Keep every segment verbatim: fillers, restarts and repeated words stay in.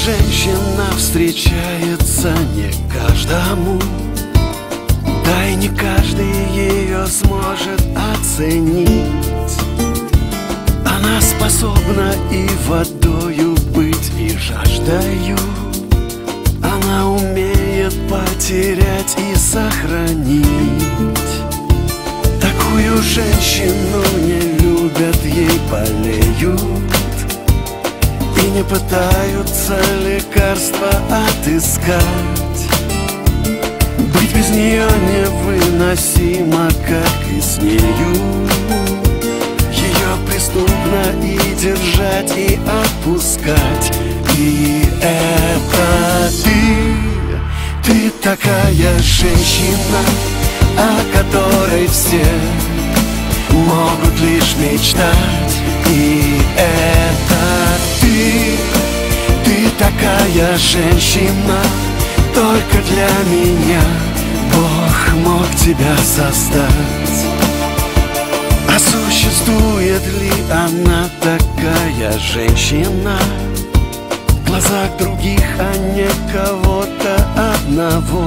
женщина встречается не каждому, да и не каждый ее сможет оценить. Она способна и водою быть, и жаждою. Она умеет потерять и сохранить. Такую женщину не любят, ей болеют и не пытаются лекарства отыскать. Быть без нее невыносимо, как и с нею. Ее преступно и держать, и отпускать. И это ты, ты такая женщина, о которой все могут лишь мечтать. И это ты, ты такая женщина, только для меня Бог мог тебя создать. А существует ли она, такая женщина, в глазах других, а не кого-то одного?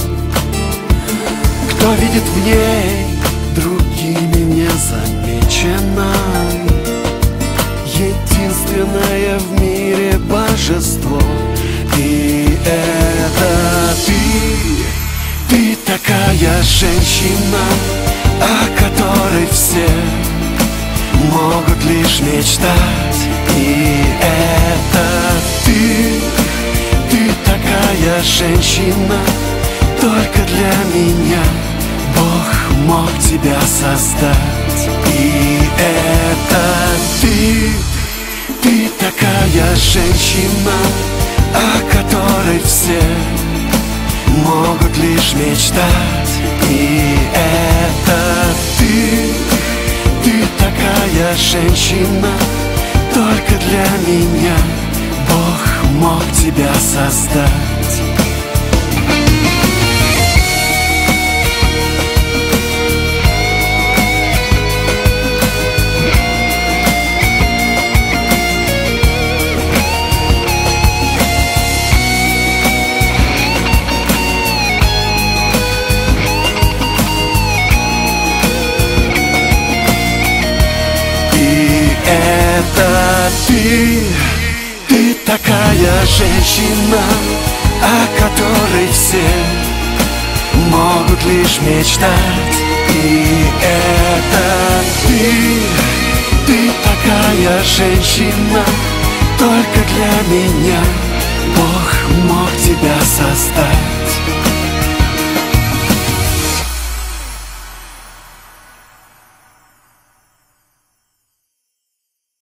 Кто видит в ней другими не замечено, единственное в мире божество. И это ты, ты такая женщина, о которой все могут лишь мечтать. И это ты, ты такая женщина, только для меня Бог мог тебя создать. И это ты, ты такая женщина, о которой все могут лишь мечтать. И это ты, ты такая женщина, только для меня Бог мог тебя создать. Это ты, ты такая женщина, о которой все могут лишь мечтать. И это ты, ты такая женщина, только для меня Бог мог тебя создать.